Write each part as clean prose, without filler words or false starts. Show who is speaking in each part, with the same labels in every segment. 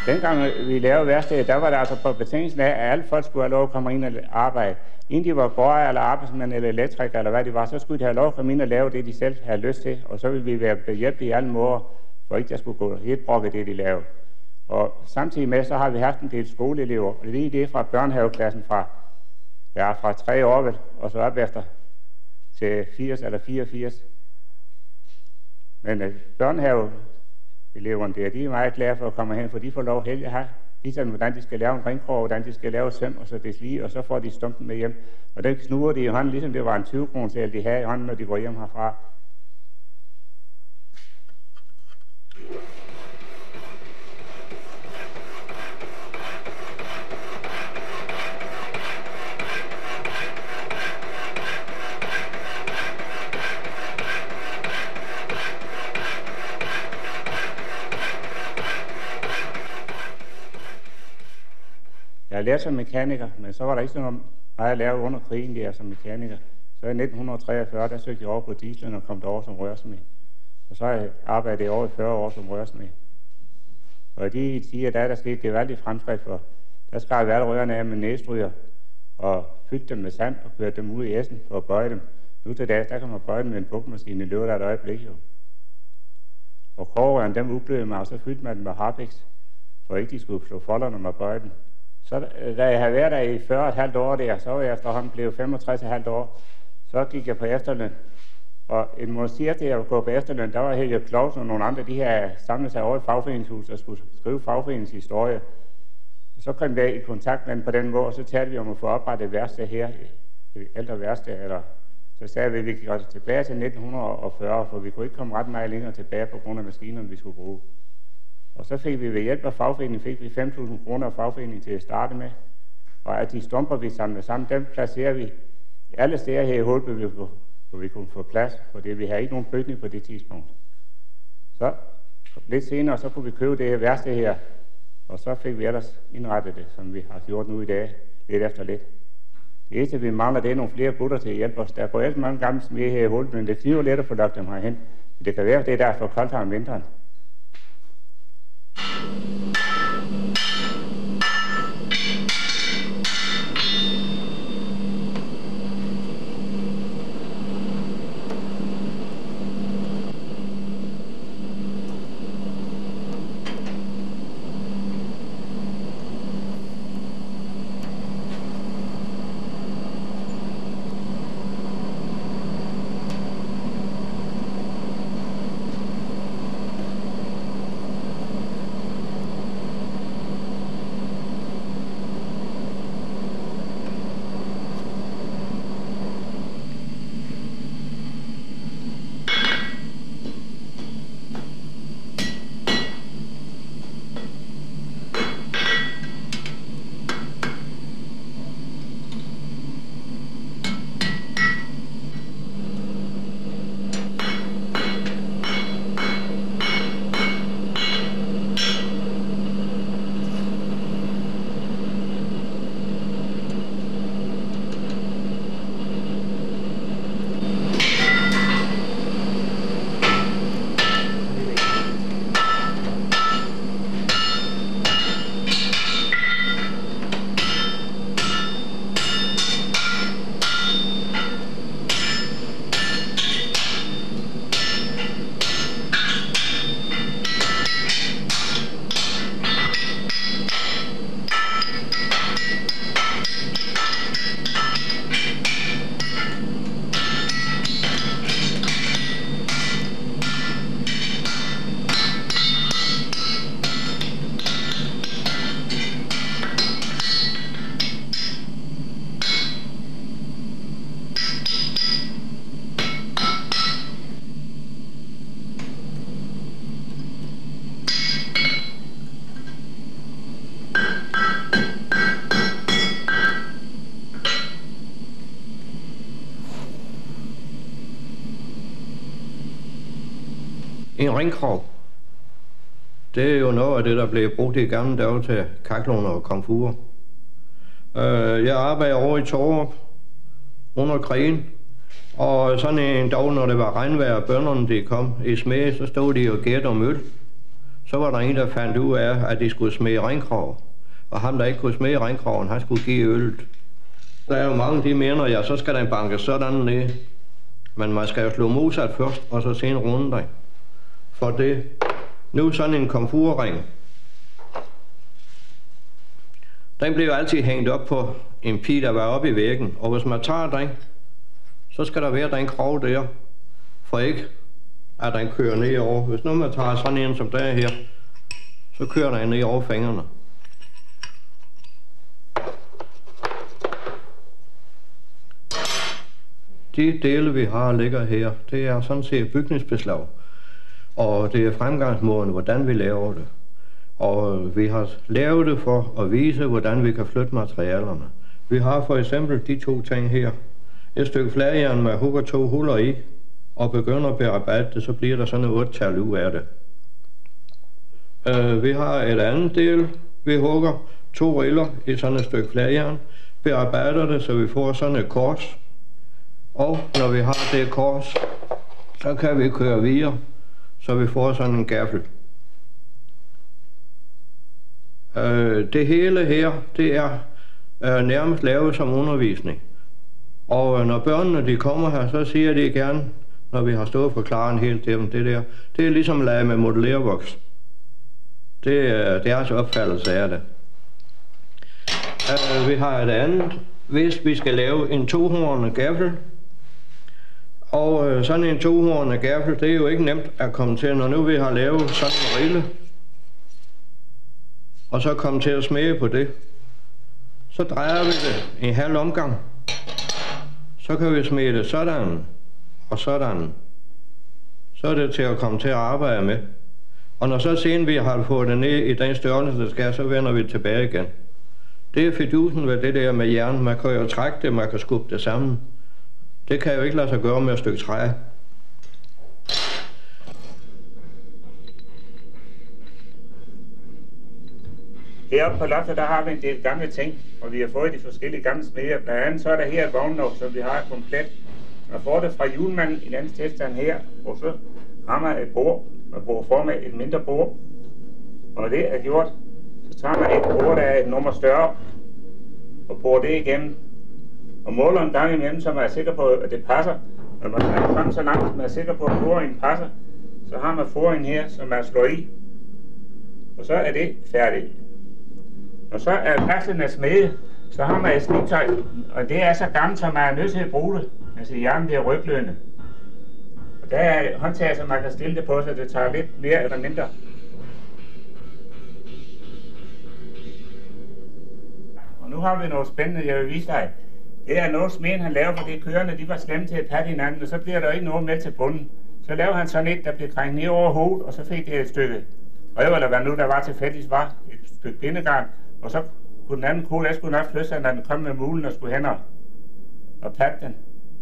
Speaker 1: Dengang vi lavede værkstedet, der var det altså på betingelsen af, at alle folk skulle have lov at komme ind og arbejde. Inden de var gårde eller arbejdsmænd eller elektrikere eller hvad de var, så skulle de have lov at komme ind og lave det, de selv havde lyst til. Og så ville vi være behjælpelige i alle måder, for ikke der skulle gå helt brokket det, de lavede. Og samtidig med, så har vi haft en del skoleelever. Og lige det fra børnehaveklassen fra 3 år vel, og så op efter til 80 eller 84. Men børnehaveeleverne der, de er meget glade for at komme hen, for de får lov heldig at have. Ligesom hvordan de skal lave en ringkrog, hvordan de skal lave søm, og så det lige, og så får de stumpen med hjem. Og den knuger de i hånden, ligesom det var en 20-kroneseddel, de havde i hånden, når de går hjem herfra. Jeg lærte som mekaniker, men så var der ikke så meget at lave under krigen der som mekaniker. Så i 1943, der søgte jeg over på dieselen og kom derover som rørsmed. Og så har jeg arbejdet over i 40 år som rørsmed. Og i de tider, der skete gevaldigt fremskridt for. Der skar vi alle rørene af med næstryger og fyldte dem med sand og kørte dem ud i essen for at bøje dem. Nu til dags, der kan man bøje dem med en bukmaskine i løbet af et øjeblik jo. Og krogrørene, dem ubløde mig, og så fyldte man dem med harpiks, for ikke de skulle slå folder, når man bøjede dem. Så da jeg havde været der i 40,5 år der, så var jeg efterhånden blevet 65,5 år. Så gik jeg på efterløn. Og en måned efter jeg var gået på efterløn, der var Helge Clausen og nogle andre, de her samlet sig over i fagforeningshuset og skulle skrive fagforeningens historie. Så kom jeg i kontakt med dem på den måde, og så talte vi om at få oprettet et værksted her, et ældre værksted. Eller så sagde vi, at vi gik også tilbage til 1940, for vi kunne ikke komme ret meget længere tilbage på grund af maskinerne, vi skulle bruge. Og så fik vi ved hjælp af fagforeningen, fik vi 5.000 kroner af fagforeningen til at starte med. Og at de stumper, vi samlede sammen, dem placerer vi alle steder her i Holby, hvor vi kunne få plads, fordi vi havde ikke nogen bygning på det tidspunkt. Så lidt senere, så kunne vi købe det her værksted her, og så fik vi ellers indrettet det, som vi har gjort nu i dag, lidt efter lidt. Det eneste, vi mangler, det er nogle flere gutter til at hjælpe os. Der går ellers mange gamle smede her i Holby, men det kniver lidt at få lagt dem herhen. Men det kan være, at det er der for koldt her om vinteren.
Speaker 2: En ringkrog, det er jo noget af det, der blev brugt i gamle dage til kakloner og komfurer. Jeg arbejder over i Torup under krigen, og sådan en dag, når det var regnvejr, og bønderne de kom i smede, så stod de og gætte om øl. så var der en, der fandt ud af, at de skulle smede ringkrog. Og ham, der ikke kunne smede ringkrogen, han skulle give øllet. Der er jo mange, de mener, ja, så skal den banke sådan ned. Men man skal jo slå modsat først, og så senere runde dig. For det, nu sådan en komfurring, den bliver altid hængt op på en pige, der var oppe i væggen. Og hvis man tager den, så skal der være den krog der, for ikke at den kører ned over. Hvis nu man tager sådan en som der her, så kører den ned over fingrene. De dele, vi har, ligger her, det er sådan set bygningsbeslag. Og det er fremgangsmåden, hvordan vi laver det. Og vi har lavet det for at vise, hvordan vi kan flytte materialerne. Vi har for eksempel de to ting her. Et stykke fladjern med hugger 2 huller i, og begynder at bearbejde det, så bliver der sådan et 8-tal ud af det. Vi har et andet del. Vi hugger 2 riller i sådan et stykke fladjern, bearbejder det, så vi får sådan et kors. Og når vi har det kors, så kan vi køre videre, så vi får sådan en gaffel. Det hele her, det er nærmest lavet som undervisning. Og når børnene de kommer her, så siger de gerne, når vi har stået og forklaret en hel dem det der, det er ligesom at lege med modellervoks. Det er deres opfattelse af det. Vi har et andet, hvis vi skal lave en 2-hornet gaffel. Og sådan en 2-hornet gaffel, det er jo ikke nemt at komme til, når nu vi har lavet sådan en rille. Og så komme til at smage på det. Så drejer vi det en halv omgang. Så kan vi smage det sådan og sådan. Så er det til at komme til at arbejde med. Og når så siden vi har fået det ned i den størrelse, der skal, så vender vi tilbage igen. Det er fidusen ved det der med jern. Man kan jo trække det, man kan skubbe det sammen. Det kan jo ikke lade sig gøre med et stykke træ.
Speaker 1: Heroppe på loftet, der har vi en del gamle ting, og vi har fået de forskellige gamle smeder. Blandt andet så er der her et vognnok, som vi har komplet. Man får det fra julemanden i landets tilstand her, og så har man et bord. Man bruger for med et mindre bord. Og når det er gjort, så tager man et bord, der er et nummer større, og bruger det igennem. Og måler en gang imellem, så man er sikker på, at det passer. Når man er frem så langt, at man er sikker på, at foringen passer, så har man foringen her, som man slår i. Og så er det færdigt. Og så er pakslen af smede, så har man et snitøj, og det er så gammelt, så man er nødt til at bruge det. Altså hjernen bliver ryglønne. Og der er håndtag, så man kan stille det på, så det tager lidt mere eller mindre. Og nu har vi noget spændende, jeg vil vise dig. Det er noget smeden han laver, fordi kørerne de var slemme til at patte hinanden, og så bliver der ikke noget med til bunden. Så lavede han sådan et, der blev krænket ned over hovedet, og så fik det et stykke røv, eller hvad nu der var tilfældigvis var, et stykke bindegarn. Og så kunne den anden kone, der skulle nok flytte sig, når den kom med mulen og skulle hen og patte den.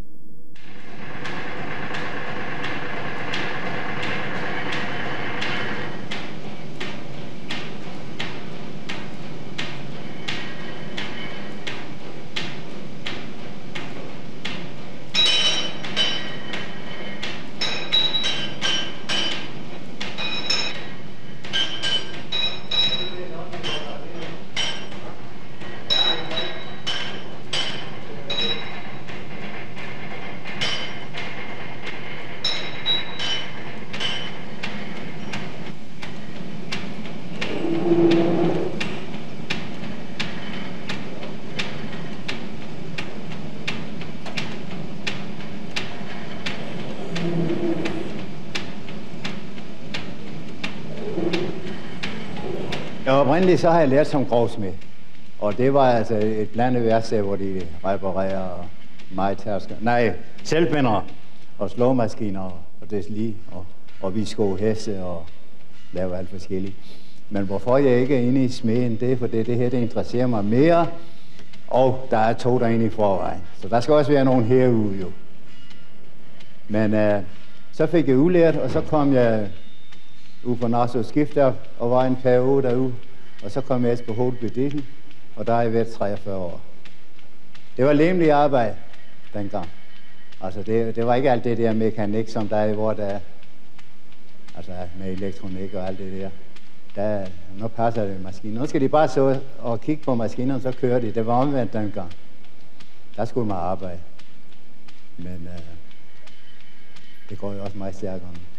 Speaker 3: Oprindeligt så har jeg lært som grovsmed, og det var altså et blandet værksted, hvor de reparerer selvbindere og slåmaskiner og deslige, og vi skår heste og laver alt forskelligt. Men hvorfor jeg ikke er inde i smeden, det er fordi det her det interesserer mig mere, og der er 2 derinde i forvejen, så der skal også være nogen herude jo. Men så fik jeg udlært, og så kom jeg ude på Narsø Skifter og var en periode derude. Og så kom jeg på Holbyditten, og der har jeg været 43 år. Det var lemlig arbejde dengang. Altså det var ikke alt det der mekanik, som der er i vores dag. Altså med elektronik og alt det der. nu passer det maskinen. Nu skal de bare så og kigge på maskinerne, så kører de. Det var omvendt dengang. Der skulle man arbejde. Men det går jo også meget stærkere nu.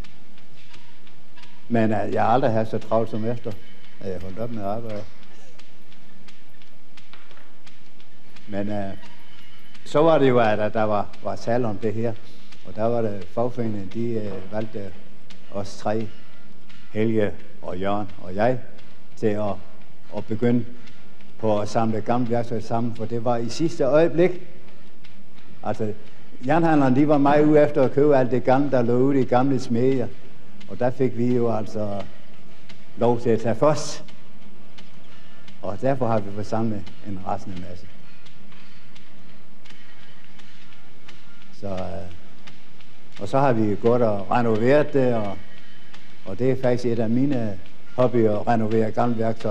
Speaker 3: Men jeg har aldrig haft så travlt som efter, at jeg holdt op med at arbejde. Men så var det jo, at der var tale om det her. Og der var det fagforeningen, de valgte os 3, Helge og Jørgen og jeg, til at begynde på at samle gamle værktøj sammen, for det var i sidste øjeblik. Altså, jernhandlerne, de var meget ude efter at købe alt det gamle, der lå ude i gamle smedjer. Og der fik vi jo altså lov til at tage først. Og derfor har vi fået samlet en rasende masse. Og så har vi gået og renoveret det, og det er faktisk et af mine hobbyer at renovere gamle værktøj.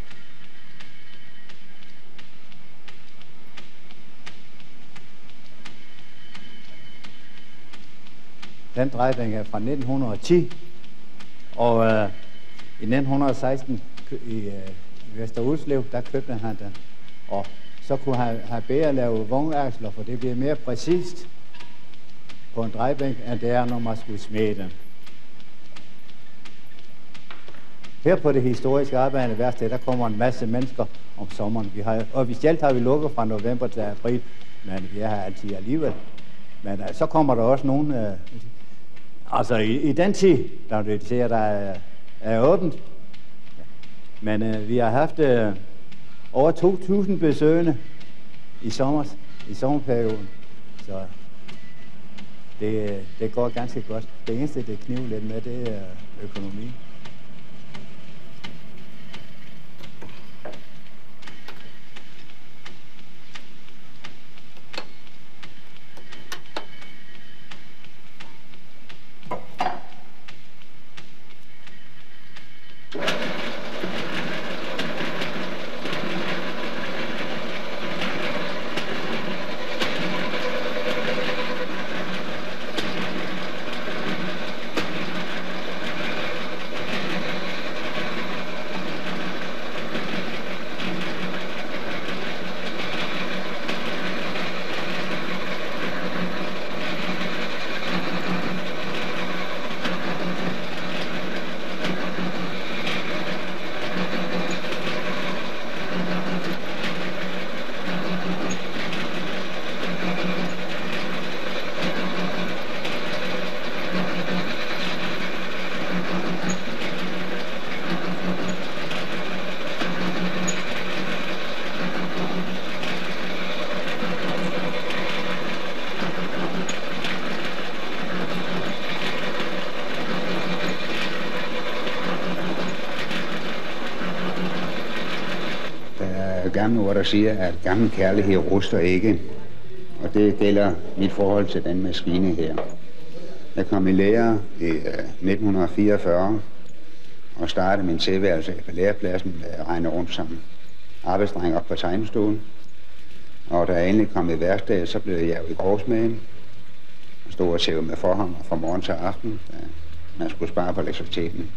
Speaker 3: Den drejebænk er fra 1910, og i 1916 i Vester Ulslev, der købte han den. Og så kunne han have bedre lave vognaksler, for det bliver mere præcist på en drejebænk, end det er, når man skulle smede den. Her på det historiske arbejdende værksted, der kommer en masse mennesker om sommeren. Officielt har vi lukket fra november til april, men vi er her altid alligevel. Men så kommer der også nogen, altså i den tid, der du ser, der er åbent. Men vi har haft over 2.000 besøgende i sommerperioden. Så det går ganske godt. Det eneste, det kniver lidt med, det er økonomi.
Speaker 4: Gamle ord, der siger, at gammel kærlighed ruster ikke. Og det gælder mit forhold til den maskine her. Jeg kom i lære i 1944 og startede min tilværelse på lærepladsen med at regne rundt som arbejdsdreng op på tegnestolen. Og da jeg endelig kom i værkstedet, så blev jeg jo i gårdsmæden og stod og tævede med forhammer fra morgen til aften, da man skulle spare på elektriciteten.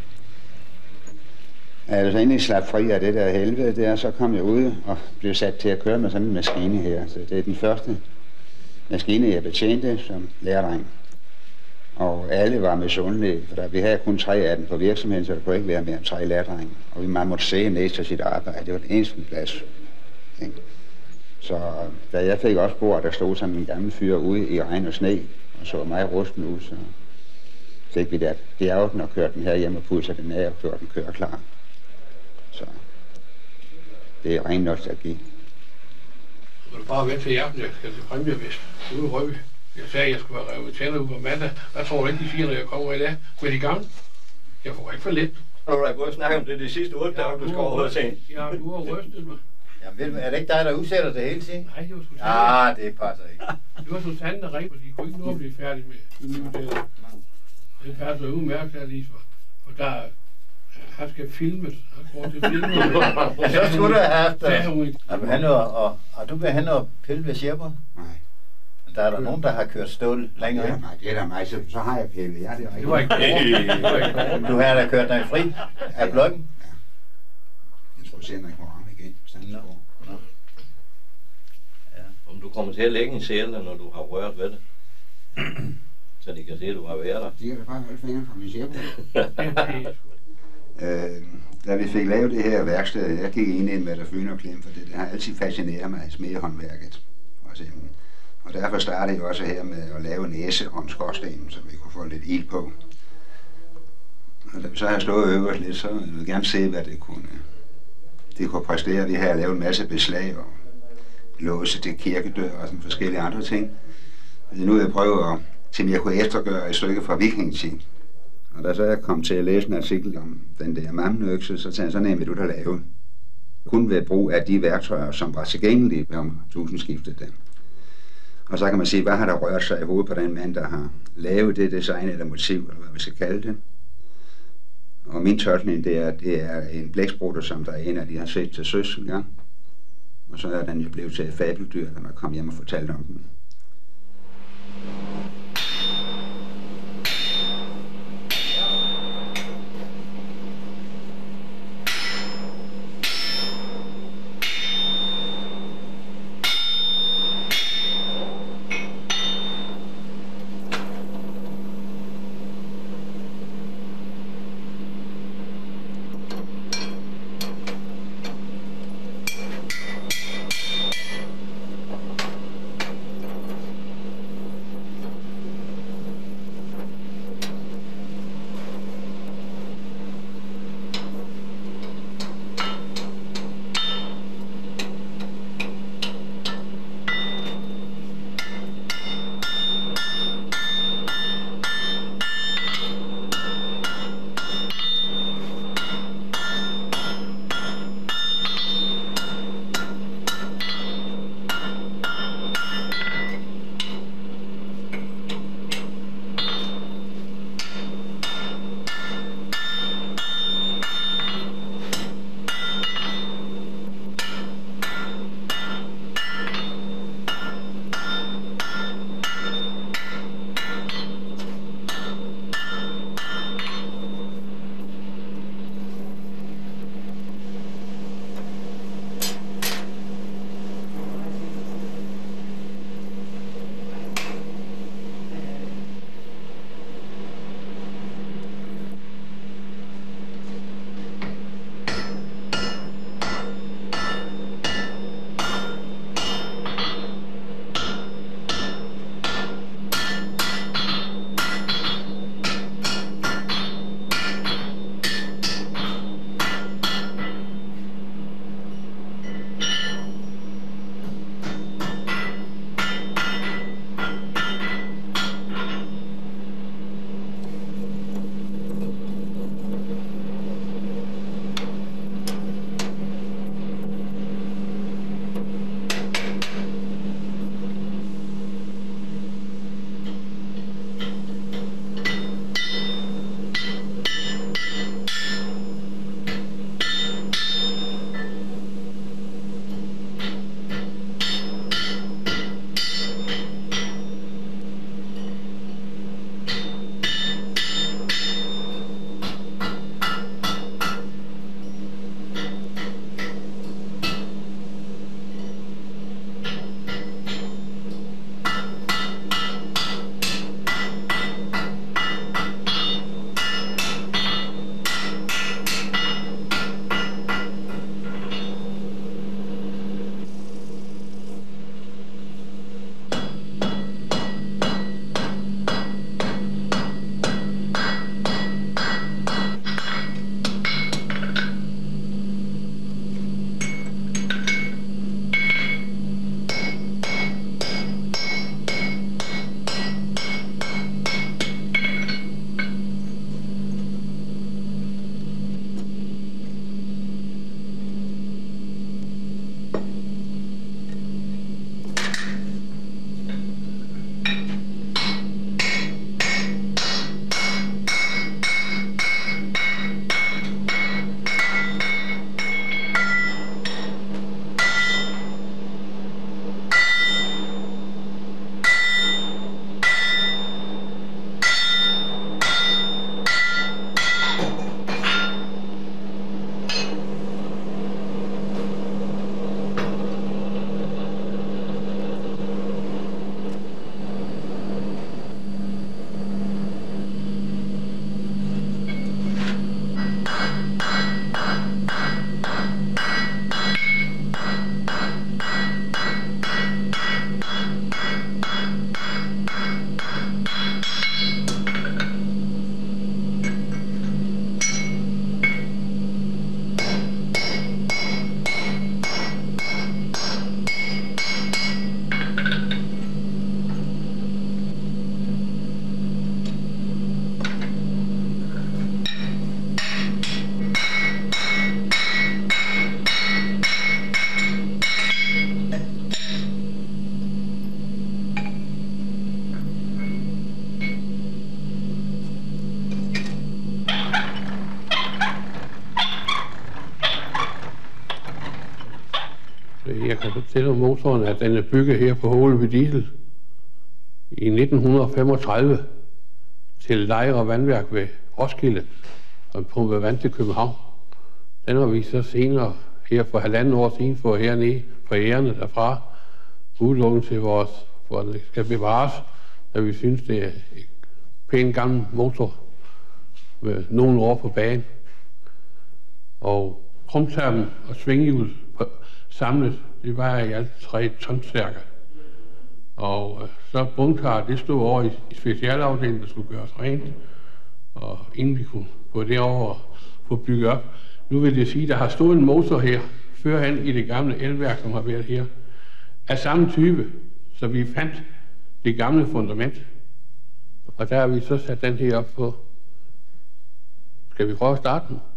Speaker 4: Da jeg så endelig slap fri af det der helvede der, så kom jeg ud og blev sat til at køre med sådan en maskine her. Så det er den første maskine, jeg betjente som lærdreng. Og alle var misundelige, for vi havde kun 3 af dem på virksomheden, så der kunne ikke være mere end 3 lærdrenge. Og man måtte se ned til sit arbejde. Det var den eneste plads. Så da jeg fik også bord, der stod sådan en gammel fyr ude i regn og sne, og så meget rusten ud, så fik vi det, at det er jo den og kørte den her hjem og pudser den af og gjorde den kører klar. Så det er ren nostalgi.
Speaker 5: Så du bare vente til i aften, jeg skal til præmievist ude i Røby. Jeg sagde, at jeg skulle have revet tænder ud på mandag. Hvad tror du ikke, de siger, når jeg kommer i dag? Med de gamle? Jeg får ikke for lidt.
Speaker 2: Når du har gået og snakket om det de sidste 8 dage, du skal overhovedet se.
Speaker 5: Ja, du har rystet mig.
Speaker 3: Jamen, er det ikke dig, der udsætter det hele tiden?
Speaker 5: Nej, det var Susanne.
Speaker 3: Ja, det passer ikke.
Speaker 5: Det var Susanne, der ringte, for de kunne ikke nå at blive færdige med de nye modeller. Det passer udmærket der lige, for der han skal filmes. Han går til filmen.
Speaker 3: Så skulle du have haft det. Har du været hen og pille ved Sjæberen?
Speaker 4: Nej.
Speaker 3: Der er der nogen, der har kørt stål længere.
Speaker 4: Ja, nej, det er da mig, så har jeg pillet. Ja, det er rigtigt.
Speaker 5: Det var ikke
Speaker 3: Du har da kørt dig fri af blokken.
Speaker 4: Ja. Jeg tror selv, man kommer om igen.
Speaker 3: Nå.
Speaker 2: Om du kommer til at lægge en sele, når du har rørt ved det. Så de kan se, at du har været der.
Speaker 4: De kan da bare holde fingeren fra min chef. Da vi fik lavet det her værksted, jeg gik ind med der fyne og klem, for det har altid fascineret mig, smedehåndværket. Og derfor startede jeg også her med at lave næse om skorstenen, så vi kunne få lidt ild på. Og da vi så har stået øverst lidt, så ville jeg gerne se, hvad det kunne præstere. Vi har lavet en masse beslag og låse til kirkedør og sådan forskellige andre ting. Og nu vil jeg prøve at se, om jeg kunne eftergøre et stykke fra vikingetid. Og da så jeg kom til at læse en artikel om den der mammenøkse, så tænkte jeg, sådan en vil du da lave. Kun ved brug af de værktøjer, som var tilgængelige ved tusindskiftet dem. Og så kan man sige, hvad har der rørt sig i hovedet på den mand, der har lavet det design eller motiv, eller hvad vi skal kalde det. Og min tolkning, det er en blæksprutte, som der er en af de har set til søs en gang. Og så er den jo blevet til et fabeldyr, da man kom hjem og fortalte om den.
Speaker 5: Jeg kan fortælle om motoren, at den er bygget her på Holeby Diesel i 1935 til Lejre Vandværk ved Roskilde og pumpe vand til København. Den har vi så senere her for 1,5 år siden fået hernede fra ærerne derfra udelukket til vores, hvor det skal bevares, da vi synes, det er en pæn gammel motor med nogle år på banen. Og krumtappen og svinghjul samlet, det var i alt 3 tonsstærke. Og så bundkar, det stod over i specialafdelingen, der skulle gøres rent, og inden vi kunne få det over og få bygget op. Nu vil det sige, at der har stået en motor her, førhen i det gamle elværk, som har været her, af samme type, så vi fandt det gamle fundament. Og der har vi så sat den her op på. Skal vi prøve at starte den?